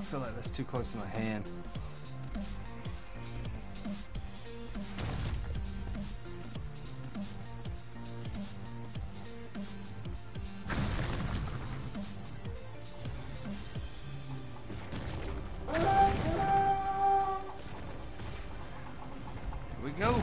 feel like that's too close to my hand. Here we go.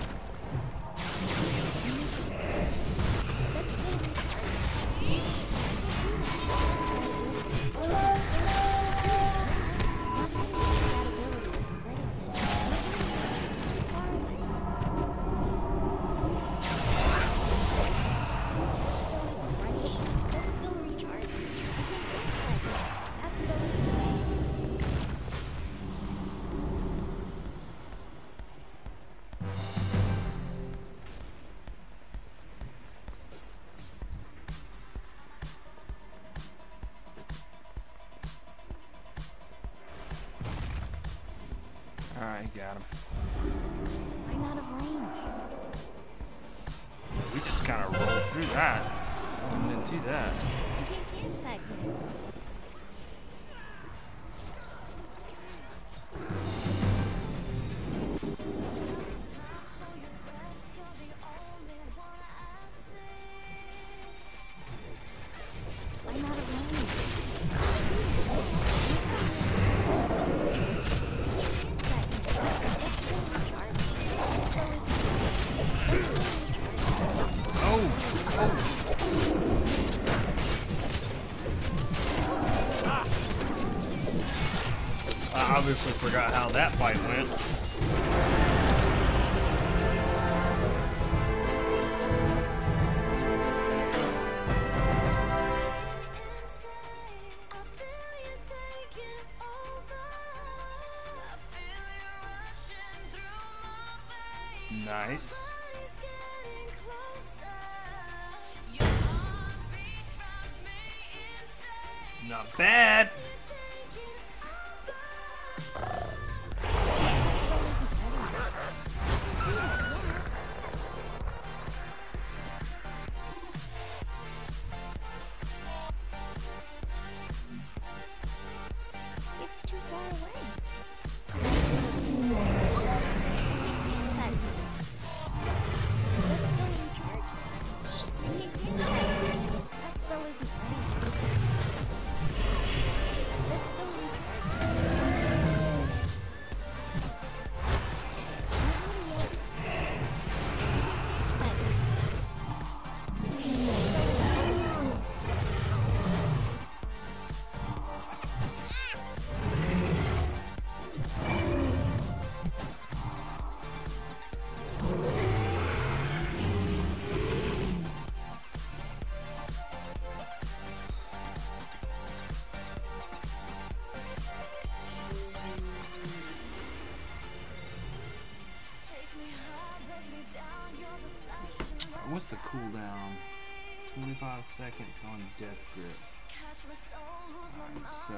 Alright, got him. I'm out of range. We just kind of rolled through that. Rolling into that. I can't use that good. I'm out of range. I obviously forgot how that fight went. Nice. Not bad. It's too far away. What's the cooldown? 25 seconds on death grip. Alright, so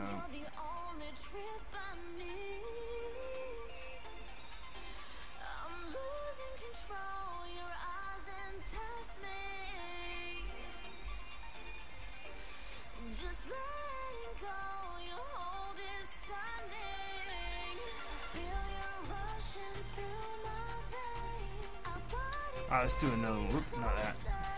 alright, let's do another one. Whoop, not that.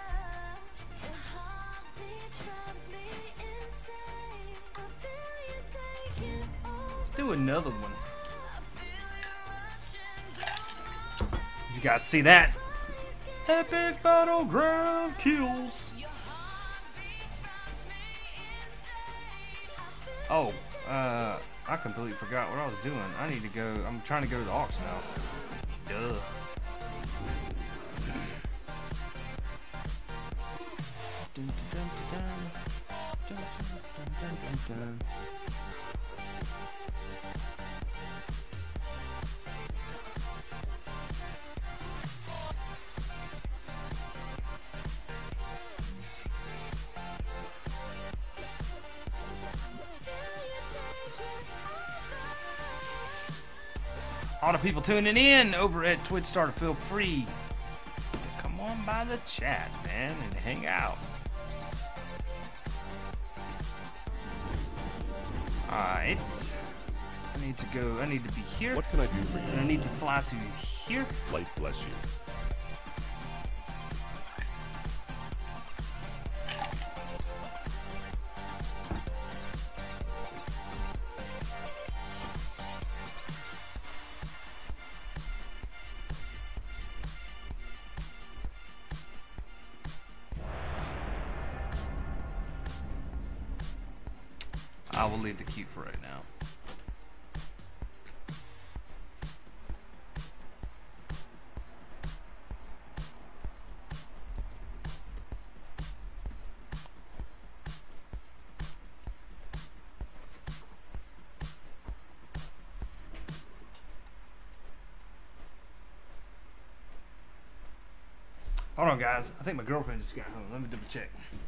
Let's do another one. Did you guys see that? Epic battleground kills. Oh, I completely forgot what I was doing. I need to go. I'm trying to go to the auction house. Duh. Dun, dun, dun, dun, dun, dun, dun, dun, dun. All the people tuning in over at Twitch Starter, feel free. Come on by the chat, man, and hang out. Alright. I need to go. I need to be here. What can I do for And you? I need to fly to here. Light bless you. I will leave the queue for right now. Hold on, guys. I think my girlfriend just got home. Let me double check.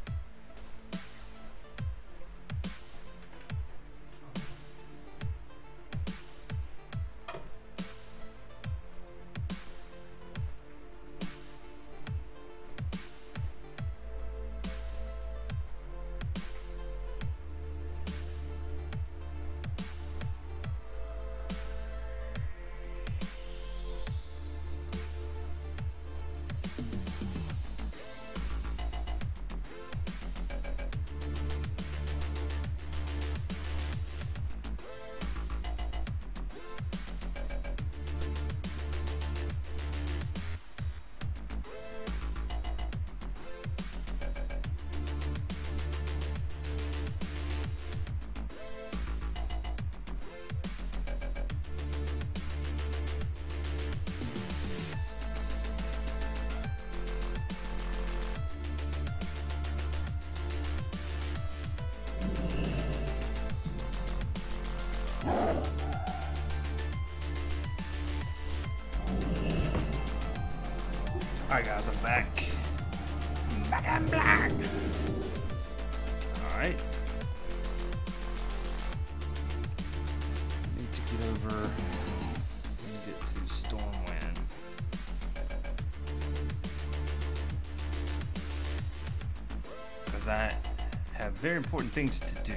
Alright guys, I'm back. I'm black. Alright. Need to get over and get to Stormwind. Because I have very important things to do.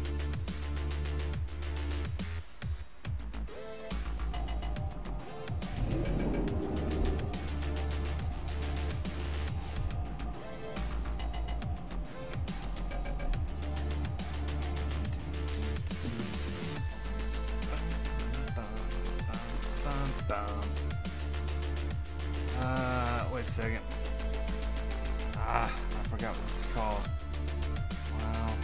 Wait a second. I forgot what this is called. Wow.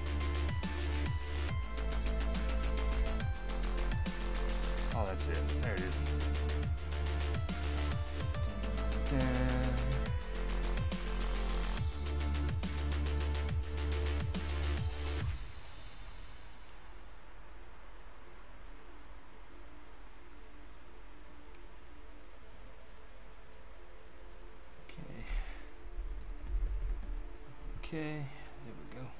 Oh, that's it. There it is. Dun, dun. Okay, there we go.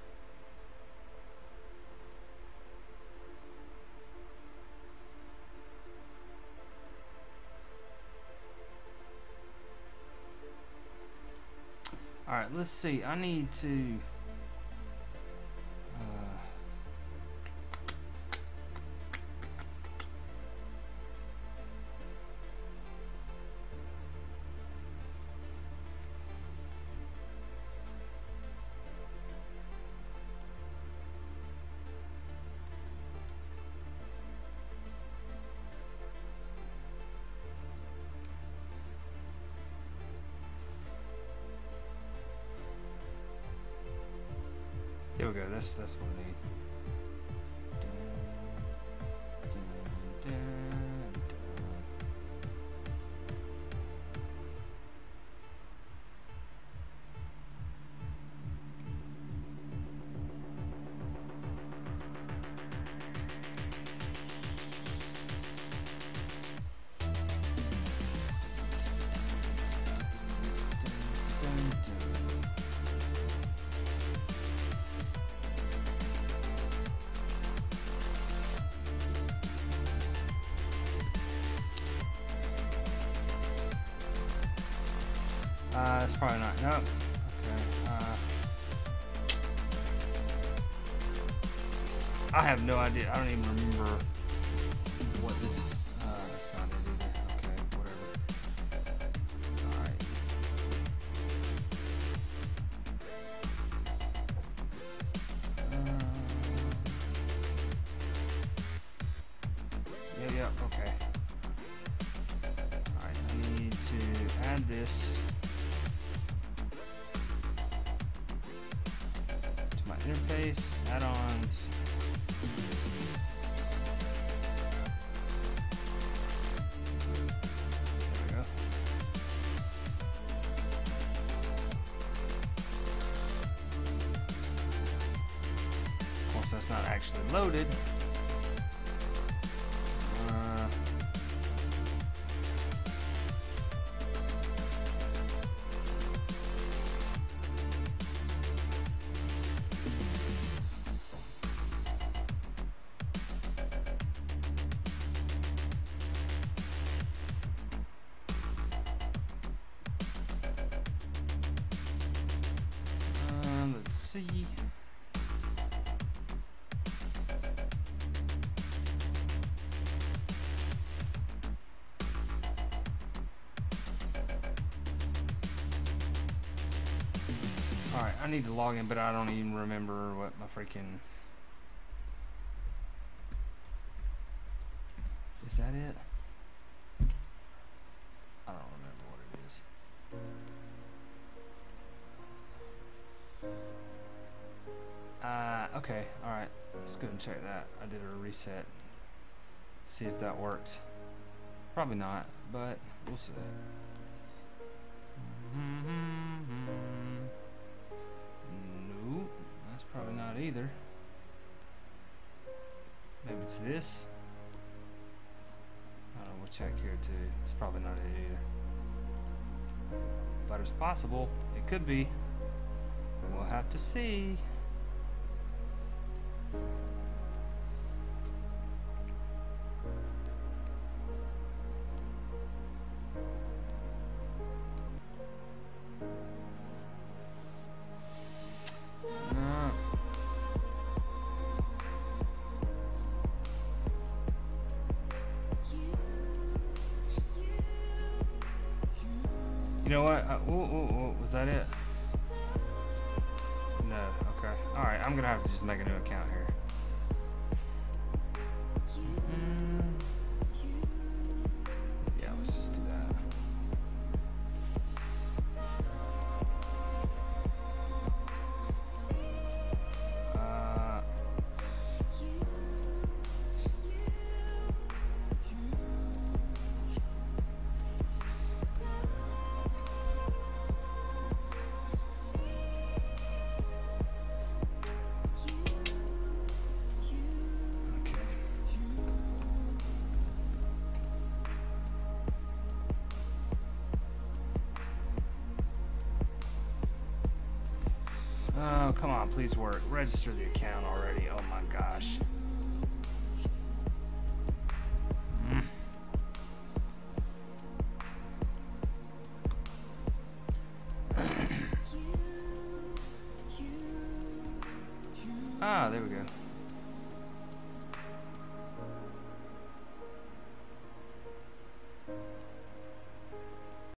All right, let's see. I need to there we go. That's what I need. Dun, dun, dun, dun, dun, dun. It's probably not. Nope. Okay. I have no idea. I don't even remember add this to my interface, add-ons. There we go. Of course, that's not actually loaded. Let's see. Alright, I need to log in, but I don't even remember what my freaking... Is that it? I don't remember what it is. Okay, alright. Let's go and check that. I did a reset. See if that works. Probably not, but we'll see. Nope, that's probably not either. Maybe it's this. I don't know, we'll check here too. It's probably not it either. But it's possible. It could be. We'll have to see. You know what? Was that it? No. Okay. All right. I'm gonna have to just make a new account here. Yeah. Let's just do that. Oh, come on, please work. Register the account already. Oh my gosh. Ah, there we go.